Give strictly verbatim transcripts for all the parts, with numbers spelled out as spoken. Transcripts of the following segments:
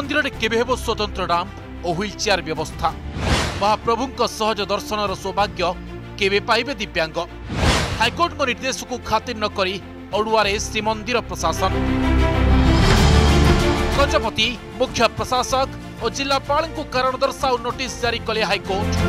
श्रीमंदिर में केबे हेबो स्वतंत्र राम्प और व्हील चेयर व्यवस्था महाप्रभु सहज दर्शनर सौभाग्य केबे पाइबे दिव्यांग हाइकोर्ट निर्देश को खातिर न करी अड़ुआरे श्रीमंदिर प्रशासन गजपति मुख्य प्रशासक और जिलापाल को कारण दर्शाओ नोटिस जारी कले हाइकोर्ट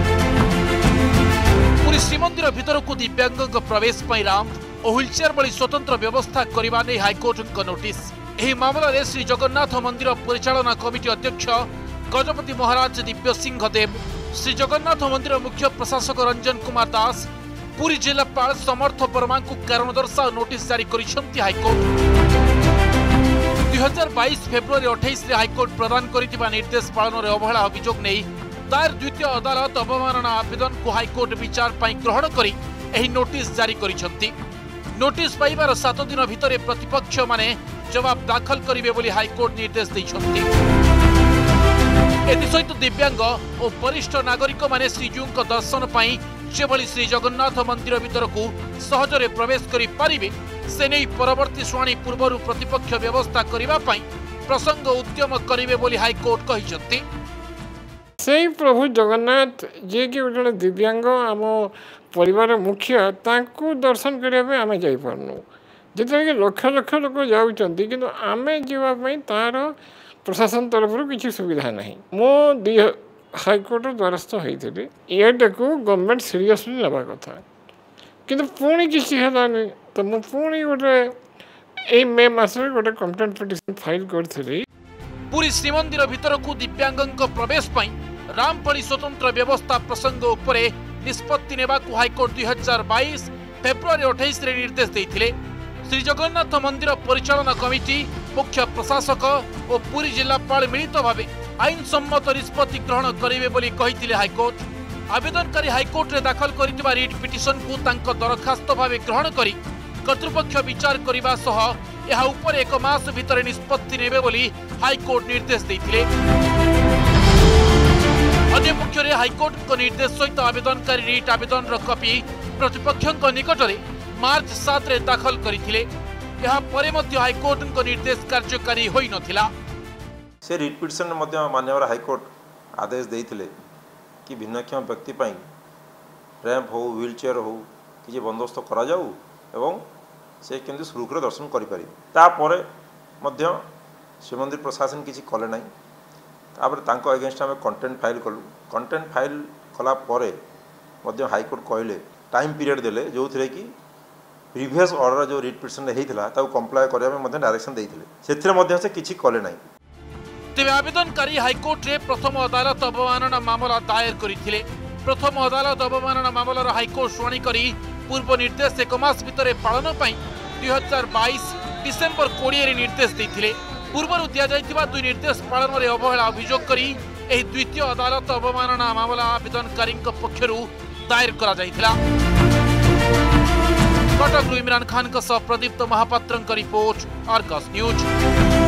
पुरी श्रीमंदिर भीतर को दिव्यांग प्रवेश राम्प और व्हील चेयर भली स्वतंत्र व्यवस्था करने नहीं हाइकोर्ट नोटिस एही मामला रे श्री जगन्नाथ मंदिर परिचालना कमिटी अध्यक्ष गजपति महाराज दिव्य सिंह देव श्री जगन्नाथ मंदिर मुख्य प्रशासक रंजन कुमार दास पुरी जिलापाल समर्थ वर्मा को कारण दर्शाओ नोटिस जारी करिसेंती हाइकोर्ट दुई हजार बैश फेब्रुआरी अठाईस हाइकोर्ट प्रदान करितिबा निर्देश पालन रे अवहेला अभियोग नहीं दायर द्वितीय अदालत अवमानना आवेदन को हाइकोर्ट विचार पई ग्रहण करी एही नोटिस जारी करिसेंती नोटिस पाइबार सात दिन भितर प्रतिपक्ष माने जवाब दाखल करिवे बोली हाइकोर्ट निर्देश दैछंती एसहित दिव्यांग और वरिष्ठ नागरिक माने श्रीजीऊ दर्शन पाई जेभली श्री जगन्नाथ मंदिर भीतर को सहजरे प्रवेश करि पारिबे से नहीं परवर्ती शुणाणी पूर्व प्रतिपक्ष व्यवस्था करबा पई प्रसंग उद्यम करिवे बोली हाइकोर्ट कहिसंती से प्रभु जगन्नाथ जे कि गोटे दिव्यांग आम परिवार मुख्य तांको दर्शन करने आम जापरनु जिते कि लक्ष लक्ष लोक जाऊँच कि आम जावाई तार प्रशासन तरफ किसी सुविधा नहीं मो दी हाइकोर्ट द्वारस्थ होती ये को गवर्नमेंट सीरियसली नवा कथा किंतु पुणी किसी है तो मु पुणी गोटे मे मस गोटे कंप्लेंट पिटिशन फाइल करी पुरी श्रीमंदिर भीतर को दिव्यांग प्रवेश पाई रामपली स्वतंत्र व्यवस्था प्रसंग उपरे निष्पत्ति नेबाकु हाइकोर्ट दुई हजार बैश फेब्रुआरी अठाईस निर्देश देते श्री जगन्नाथ मंदिर परिचालना कमिटी मुख्य प्रशासक और पुरी जिलापाल मिलित भाव आईन सम्मत निष्पत्ति ग्रहण करेंगे बोली कहिथिले हाइकोर्ट आवेदनकारी हाइकोर्ट रे दाखल करितबा रिट पिटिशन को तांको दरखास्त भाव ग्रहण करी कर्तृपक्ष विचार करबा सह यह ऊपर एक मास भितर निष्पत्ति नेबे बोली हाइकोर्ट निर्देश देथिले अन्य पक्षरे हाइकोर्ट निर्देश सहित आवेदनकारी रिट आवेदन कॉपी प्रतिपक्ष निकट में मार्च सात रे दाखल करथिले यह परे मध्य हाइकोर्ट निर्देश कार्यकारी होई नथिला से रिट पिटिशन मध्य माननीय हाइकोर्ट आदेश देथिले कि भिन्नक्षम व्यक्ति पई रैंप हो व्हील चेयर हो कि बंदोबस्त करा जाऊ एवं से केमती सुरुखुर दर्शन करें तापर मध्य श्रीमंदिर प्रशासन किसी कले ना तापर तांको अगेंस्ट आम कंटेंट फाइल कलु कंटेंट फाइल कला परे मध्य हाइकोर्ट कहले टाइम पीरियड देले जो थे कि प्रीवियस ऑर्डर जो रिट पिटिशन होता कंप्लाय करने डायरेक्शन देते से किसी कले ना तेज आवेदनकारी हाइकोर्ट रे प्रथम अदालत अवमानना मामला दायर करथिले प्रथम अदालत अवमानना मामलार हाइकोर्ट शुणाणी करी पूर्व निर्देश एक मास भितर पालन पाई दुई हजार बैश डिसेम्बर कोड़े निर्देश देते पूर्व दि जाइथिबा दुई निर्देश पालन में अवहेला अभियोग करी एही द्वितीय अदालत अवमानना मामला आवेदनकारी पक्षर दायर करा जाइथिला। कटक इमरान खान सह प्रदीप्त महापात्र रिपोर्ट आर्गस न्यूज।